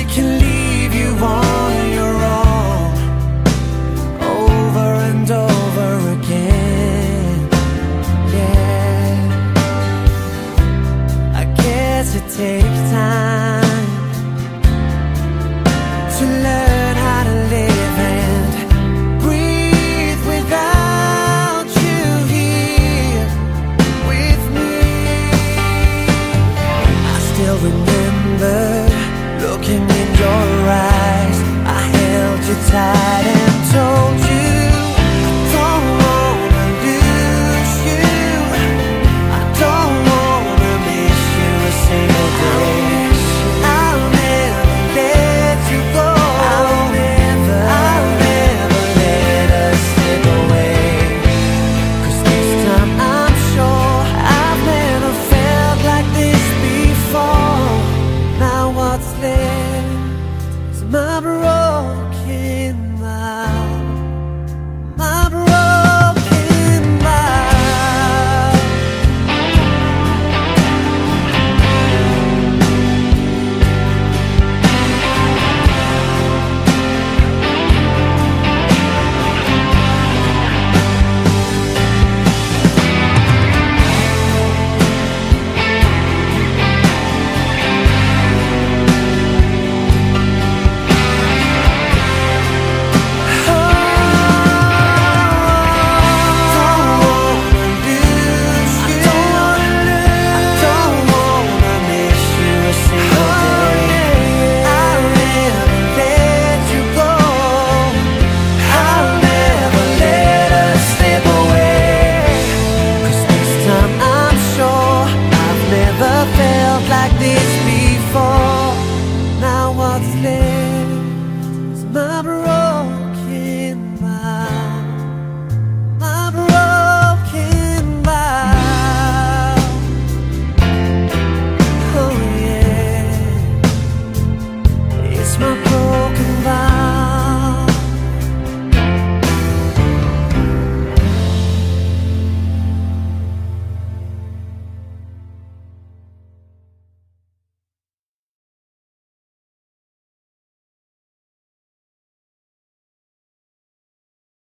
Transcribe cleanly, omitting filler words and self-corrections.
it can leave you on your own, over and over again. Yeah, I guess it takes time to learn how to live and breathe without you here with me. I still remember looking in your eyes. I held you tight and told you I don't wanna lose you, I don't wanna miss you a single day. I'll never let you go, I'll never let us slip away. 'Cause this time I'm sure I've never felt like this before. Now what's left is my broken mouth, my broken mouth. Like this before. Now what's left is my broken mouth, my broken mouth. Oh yeah, it's my broken